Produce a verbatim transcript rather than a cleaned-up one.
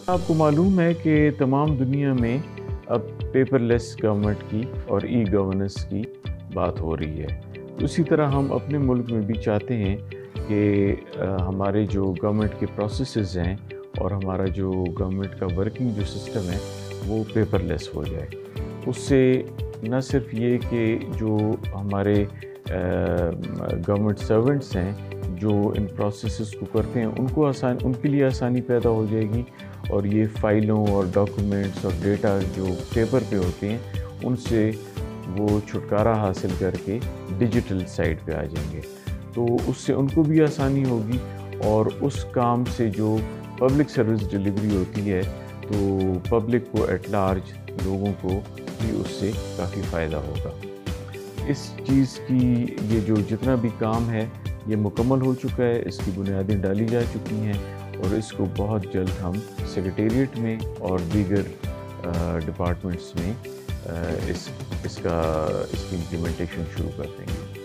آپ کو معلوم ہے کہ تمام دنیا میں اب پیپر لیس گورنمنٹ کی اور ای گورننس کی بات ہو رہی ہے. اسی طرح ہم اپنے ملک میں بھی چاہتے ہیں کہ ہمارے جو گورنمنٹ کے پروسیسز ہیں اور ہمارا جو گورنمنٹ کا ورکنگ جو سسٹم ہے وہ پیپر لیس ہو جائے. اس سے نہ صرف یہ کہ جو ہمارے گورنمنٹ سرونٹس ہیں جو ان پروسیسز کو کرتے ہیں ان کو آسان ان کے لیے آسانی پیدا ہو جائے گی، اور یہ فائلوں اور ڈاکومنٹس اور ڈیٹا جو پیپر پہ ہوتے ہیں ان سے وہ چھٹکارا حاصل کر کے ڈیجیٹل سائٹ پہ آ جائیں گے. تو اس سے ان کو بھی آسانی ہوگی، اور اس کام سے جو پبلک سروس ڈیلیوری ہوتی ہے تو پبلک کو ایٹ لارج لوگوں کو بھی اس سے کافی فائدہ ہوگا. اس چیز کی یہ جو جتنا بھی کام ہے یہ مکمل ہو چکا ہے، اس کی بنیادیں ڈالی جا چکی ہیں، اور اس کو بہت جلد ہم سیکریٹریٹ میں اور دیگر ڈپارٹمنٹس میں اس اس کا اس کی امپلیمنٹیشن شروع کر دیں گے.